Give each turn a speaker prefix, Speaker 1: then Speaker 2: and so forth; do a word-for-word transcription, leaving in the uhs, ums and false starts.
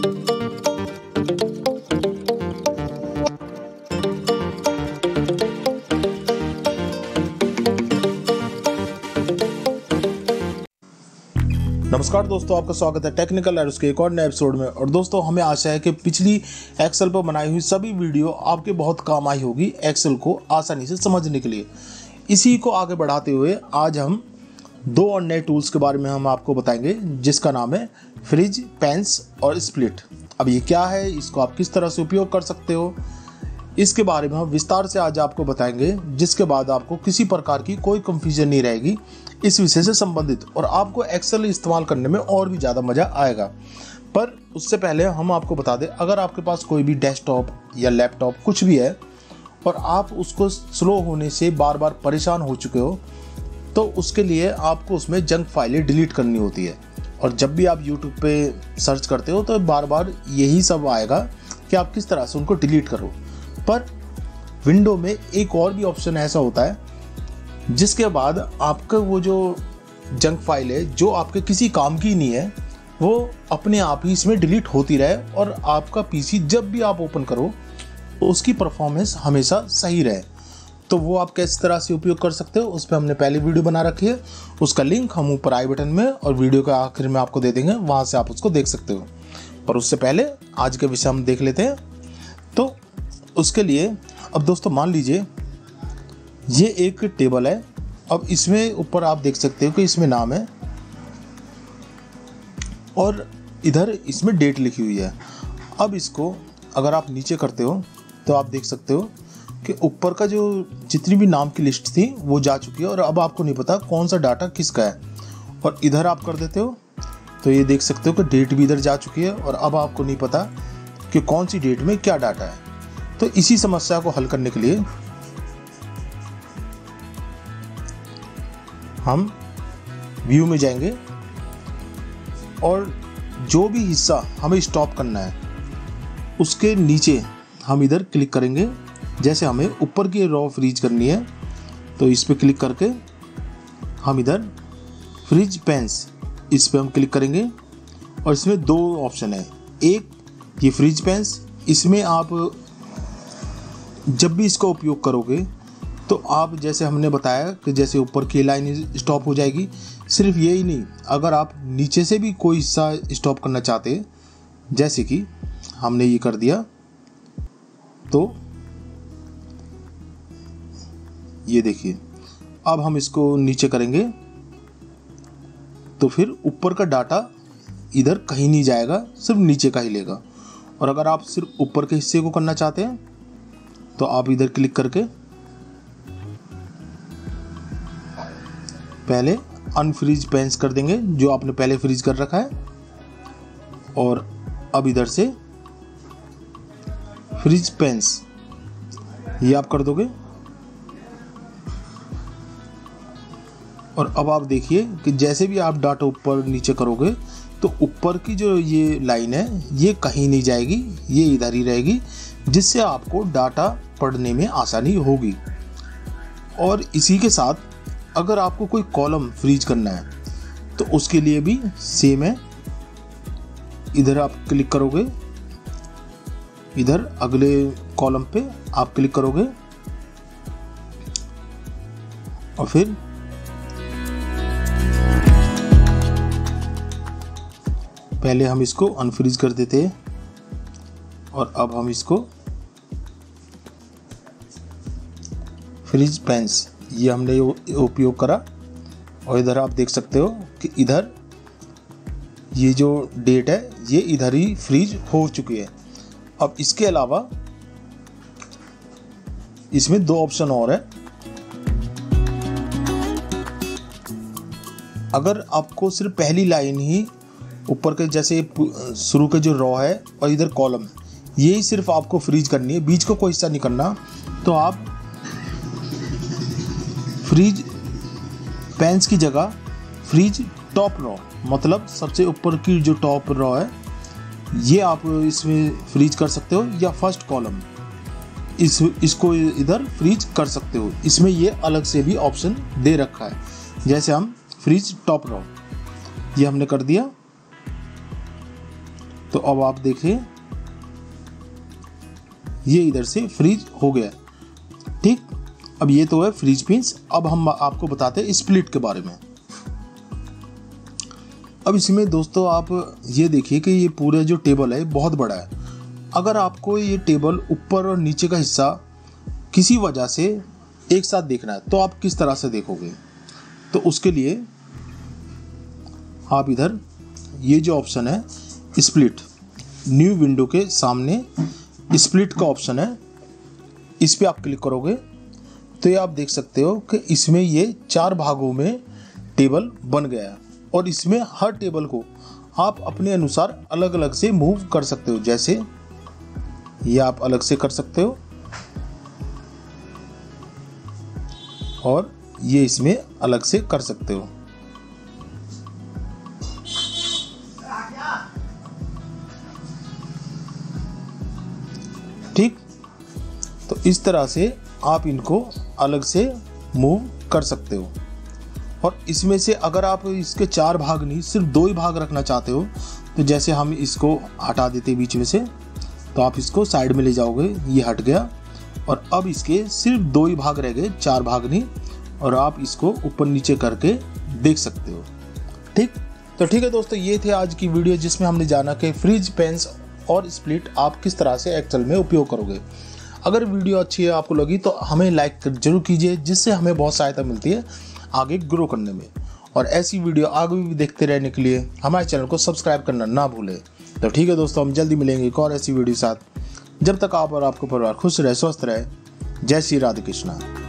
Speaker 1: नमस्कार दोस्तों, आपका स्वागत है टेक्निकल एरोस के एक और नए एपिसोड में। और दोस्तों, हमें आशा है कि पिछली एक्सेल पर बनाई हुई सभी वीडियो आपके बहुत काम आई होगी एक्सेल को आसानी से समझने के लिए। इसी को आगे बढ़ाते हुए आज हम दो और नए टूल्स के बारे में हम आपको बताएंगे, जिसका नाम है फ्रीज, पेंस और स्प्लिट। अब ये क्या है, इसको आप किस तरह से उपयोग कर सकते हो, इसके बारे में हम विस्तार से आज आपको बताएंगे, जिसके बाद आपको किसी प्रकार की कोई कंफ्यूजन नहीं रहेगी इस विषय से संबंधित, और आपको एक्सेल इस्तेमाल करने में और भी ज़्यादा मज़ा आएगा। पर उससे पहले हम आपको बता दें, अगर आपके पास कोई भी डेस्कटॉप या लैपटॉप कुछ भी है और आप उसको स्लो होने से बार बार परेशान हो चुके हो, तो उसके लिए आपको उसमें जंक फाइलें डिलीट करनी होती है। और जब भी आप यूट्यूब पे सर्च करते हो तो बार बार यही सब आएगा कि आप किस तरह से उनको डिलीट करो। पर विंडो में एक और भी ऑप्शन ऐसा होता है जिसके बाद आपका वो जो जंक फाइल है जो आपके किसी काम की नहीं है, वो अपने आप ही इसमें डिलीट होती रहे और आपका पीसी जब भी आप ओपन करो तो उसकी परफॉर्मेंस हमेशा सही रहे। तो वो आप किस तरह से उपयोग कर सकते हो, उस पर हमने पहले वीडियो बना रखी है। उसका लिंक हम ऊपर आई बटन में और वीडियो के आखिर में आपको दे देंगे, वहाँ से आप उसको देख सकते हो। पर उससे पहले आज के विषय हम देख लेते हैं। तो उसके लिए अब दोस्तों मान लीजिए ये एक टेबल है। अब इसमें ऊपर आप देख सकते हो कि इसमें नाम है और इधर इसमें डेट लिखी हुई है। अब इसको अगर आप नीचे करते हो तो आप देख सकते हो कि ऊपर का जो जितनी भी नाम की लिस्ट थी वो जा चुकी है और अब आपको नहीं पता कौन सा डाटा किसका है। और इधर आप कर देते हो तो ये देख सकते हो कि डेट भी इधर जा चुकी है और अब आपको नहीं पता कि कौन सी डेट में क्या डाटा है। तो इसी समस्या को हल करने के लिए हम व्यू में जाएंगे और जो भी हिस्सा हमें स्टॉप करना है उसके नीचे हम इधर क्लिक करेंगे। जैसे हमें ऊपर की रो फ्रीज करनी है तो इस पर क्लिक करके हम इधर फ्रीज पेंस इस पर हम क्लिक करेंगे और इसमें दो ऑप्शन है। एक ये फ्रीज पेंस, इसमें आप जब भी इसका उपयोग करोगे तो आप जैसे हमने बताया कि जैसे ऊपर की लाइन स्टॉप हो जाएगी। सिर्फ यही नहीं, अगर आप नीचे से भी कोई हिस्सा स्टॉप करना चाहते हैं, जैसे कि हमने ये कर दिया, तो ये देखिए अब हम इसको नीचे करेंगे तो फिर ऊपर का डाटा इधर कहीं नहीं जाएगा, सिर्फ नीचे का ही लेगा। और अगर आप सिर्फ ऊपर के हिस्से को करना चाहते हैं तो आप इधर क्लिक करके पहले अनफ्रीज पेंस कर देंगे जो आपने पहले फ्रीज कर रखा है, और अब इधर से फ्रीज पेंस ये आप कर दोगे। और अब आप देखिए कि जैसे भी आप डाटा ऊपर नीचे करोगे तो ऊपर की जो ये लाइन है ये कहीं नहीं जाएगी, ये इधर ही रहेगी, जिससे आपको डाटा पढ़ने में आसानी होगी। और इसी के साथ अगर आपको कोई कॉलम फ्रीज करना है तो उसके लिए भी सेम है। इधर आप क्लिक करोगे, इधर अगले कॉलम पे आप क्लिक करोगे और फिर पहले हम इसको अनफ्रीज कर देते हैं और अब हम इसको फ्रीज पेंस ये हमने उपयोग करा। और इधर आप देख सकते हो कि इधर ये जो डेट है ये इधर ही फ्रीज हो चुकी है। अब इसके अलावा इसमें दो ऑप्शन और है। अगर आपको सिर्फ पहली लाइन ही ऊपर के जैसे शुरू के जो रो है और इधर कॉलम यही सिर्फ आपको फ्रीज करनी है, बीच को कोई हिस्सा नहीं करना, तो आप फ्रीज पेंस की जगह फ्रीज टॉप रो, मतलब सबसे ऊपर की जो टॉप रो है ये आप इसमें फ्रीज कर सकते हो, या फर्स्ट कॉलम इस इसको इधर फ्रीज कर सकते हो। इसमें ये अलग से भी ऑप्शन दे रखा है। जैसे हम फ्रीज टॉप रो ये हमने कर दिया तो अब आप देखिए ये इधर से फ्रीज हो गया। ठीक, अब ये तो है फ्रीज पिंस। अब हम आपको बताते हैं स्प्लिट के बारे में। अब इसमें दोस्तों आप ये देखिए कि ये पूरा जो टेबल है बहुत बड़ा है। अगर आपको ये टेबल ऊपर और नीचे का हिस्सा किसी वजह से एक साथ देखना है तो आप किस तरह से देखोगे? तो उसके लिए आप इधर ये जो ऑप्शन है स्प्लिट, न्यू विंडो के सामने स्प्लिट का ऑप्शन है, इस पे आप क्लिक करोगे तो ये आप देख सकते हो कि इसमें ये चार भागों में टेबल बन गया है और इसमें हर टेबल को आप अपने अनुसार अलग अलग से मूव कर सकते हो। जैसे ये आप अलग से कर सकते हो और ये इसमें अलग से कर सकते हो। ठीक, तो इस तरह से आप इनको अलग से मूव कर सकते हो। और इसमें से अगर आप इसके चार भाग नहीं सिर्फ दो ही भाग रखना चाहते हो तो जैसे हम इसको हटा देते बीच में से, तो आप इसको साइड में ले जाओगे, ये हट गया और अब इसके सिर्फ दो ही भाग रह गए, चार भाग नहीं, और आप इसको ऊपर नीचे करके देख सकते हो। ठीक, तो ठीक है दोस्तों, ये थे आज की वीडियो जिसमें हमने जाना कि फ्रीज, पेंस और स्प्लिट आप किस तरह से एक्सेल में उपयोग करोगे। अगर वीडियो अच्छी है आपको लगी तो हमें लाइक जरूर कीजिए, जिससे हमें बहुत सहायता मिलती है आगे ग्रो करने में। और ऐसी वीडियो आगे भी देखते रहने के लिए हमारे चैनल को सब्सक्राइब करना ना भूलें। तो ठीक है दोस्तों, हम जल्दी मिलेंगे एक और ऐसी वीडियो साथ। जब तक आप और आपका परिवार खुश रहे, स्वस्थ रहे। जय श्री राधे कृष्णा।